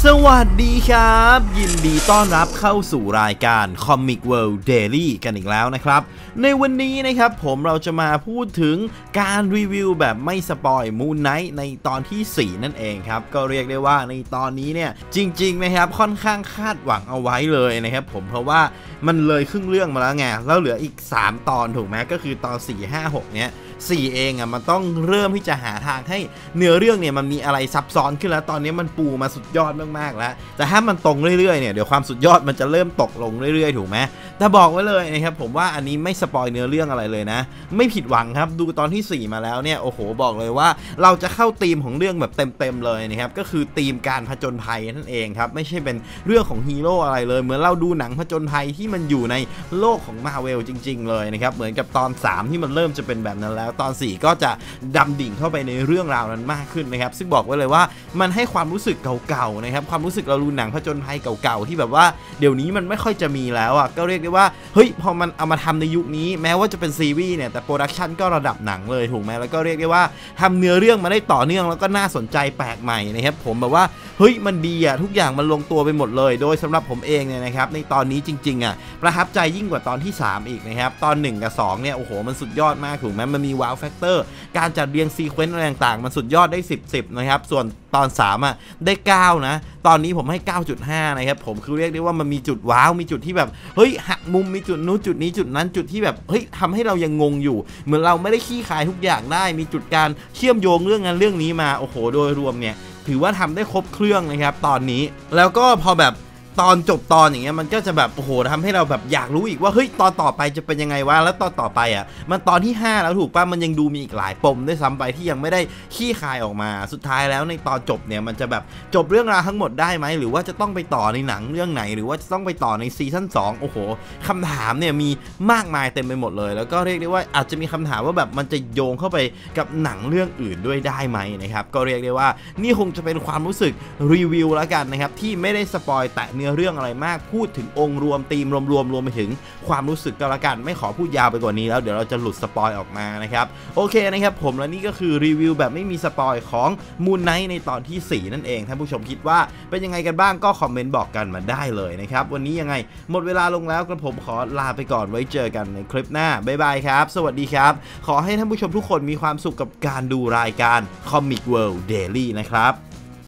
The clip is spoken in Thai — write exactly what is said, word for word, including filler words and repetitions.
สวัสดีครับยินดีต้อนรับเข้าสู่รายการ Comic World Daily กันอีกแล้วนะครับในวันนี้นะครับผมเราจะมาพูดถึงการรีวิวแบบไม่สปอย Moon Knight ในตอนที่สี่นั่นเองครับก็เรียกได้ว่าในตอนนี้เนี่ยจริงๆนะครับค่อนข้างคาดหวังเอาไว้เลยนะครับผมเพราะว่ามันเลยครึ่งเรื่องมาแล้วไงแล้วเหลืออีกสามตอนถูกไหมก็คือตอนสี่ ห้า หกเนี้ยสี่เองอ่ะมันต้องเริ่มที่จะหาทางให้เนื้อเรื่องเนี่ยมันมีอะไรซับซ้อนขึ้นแล้วตอนนี้มันปูมาสุดยอดมากๆแล้วแต่ถ้ามันตรงเรื่อยๆเนี่ยเดี๋ยวความสุดยอดมันจะเริ่มตกลงเรื่อยๆถูกไหมแต่บอกไว้เลยนะครับผมว่าอันนี้ไม่สปอยเนื้อเรื่องอะไรเลยนะไม่ผิดหวังครับดูตอนที่สี่มาแล้วเนี่ยโอ้โหบอกเลยว่าเราจะเข้าธีมของเรื่องแบบเต็มๆเลยนะครับก็คือธีมการผจญภัยนั่นเองครับไม่ใช่เป็นเรื่องของฮีโร่อะไรเลยเหมือนเราดูหนังผจญภัยที่มันอยู่ในโลกของ Marvel จริงๆเลยนะครับเหมือนกับตอนสามที่มันเริ่มจะเป็นแบบนั้นแล้วตอนสี่ก็จะดำดิ่งเข้าไปในเรื่องราวนั้นมากขึ้นนะครับซึ่งบอกไว้เลยว่ามันให้ความรู้สึกเก่าๆนะครับความรู้สึกเราดูหนังผจญภัยเก่าๆที่แบบว่าเดี๋ยวนี้มันไม่ค่อยจะมีแล้วอ่ะก็เรียกได้ว่าเฮ้ยพอมันเอามาทำในยุคนี้แม้ว่าจะเป็นซีรีส์เนี่ยแต่โปรดักชันก็ระดับหนังเลยถูกไหมแล้วก็เรียกได้ว่าทำเนื้อเรื่องมาได้ต่อเนื่องแล้วก็น่าสนใจแปลกใหม่นะครับผมแบบว่าเฮ้ยมันดีอ่ะทุกอย่างมันลงตัวไปหมดเลยโดยสำหรับผมเองเนี่ยนะครับในตอนนี้จริงๆอ่ะประทับใจยิ่งกว่าตอนที่สามอีกนะครับตอนหนึ่งกับสองเนี่ยโอ้โหมันสุดยอดมากถูกไหมมันมีว้าวแฟกเตอร์การจัดเรียงซีเควนต์อะไรต่างๆมันสุดยอดได้สิบ สิบนะครับส่วนตอนสามอ่ะได้เก้านะตอนนี้ผมให้ เก้าจุดห้า นะครับผมคือเรียกได้ว่ามันมีจุดว้าวมีจุดที่แบบเฮ้ยหักมุมมีจุดนู้นจุดนี้จุดนั้นจุดที่แบบเฮ้ยทำให้เรายังงงอยู่เหมือนเราไม่ได้ขี้คายทุกอย่างได้มีจุดการเชื่อมโยงเรื่องนั้นเรื่องนี้มาโอ้โหโดยรวมเนี่ยถือว่าทำได้ครบเครื่องนะครับตอนนี้แล้วก็พอแบบตอนจบตอนอย่างเงี้ยมันก็จะแบบโอ้โหทำให้เราแบบอยากรู้อีกว่าเฮ้ยตอนต่อไปจะเป็นยังไงวะแล้วตอนต่อไปอ่ะมันตอนที่ห้าแล้วถูกป่ะมันยังดูมีอีกหลายปมด้วยซ้ำไปที่ยังไม่ได้ขี้คายออกมาสุดท้ายแล้วในตอนจบเนี่ยมันจะแบบจบเรื่องราวทั้งหมดได้ไหมหรือว่าจะต้องไปต่อในหนังเรื่องไหนหรือว่าจะต้องไปต่อในซีซั่นสองโอ้โหคำถามเนี่ยมีมากมายเต็มไปหมดเลยแล้วก็เรียกได้ว่าอาจจะมีคำถามว่าแบบมันจะโยงเข้าไปกับหนังเรื่องอื่นด้วยได้ไหมนะครับก็เรียกได้ว่านี่คงจะเป็นความรู้สึกรีวิวแล้วกันนะครับที่ไม่ได้สปอยแตะเนื้อเรื่องอะไรมากพูดถึงองค์รวมธีมรวมๆรวมไปถึงความรู้สึกก็แล้วกันไม่ขอพูดยาวไปกว่านี้แล้วเดี๋ยวเราจะหลุดสปอยออกมานะครับโอเคนะครับผมและนี่ก็คือรีวิวแบบไม่มีสปอยของ Moon Knight ในตอนที่สี่นั่นเองท่านผู้ชมคิดว่าเป็นยังไงกันบ้างก็คอมเมนต์บอกกันมาได้เลยนะครับวันนี้ยังไงหมดเวลาลงแล้วกระผมขอลาไปก่อนไว้เจอกันในคลิปหน้าบ๊ายบายครับสวัสดีครับขอให้ท่านผู้ชมทุกคนมีความสุขกับการดูรายการ Comic World Daily นะครับ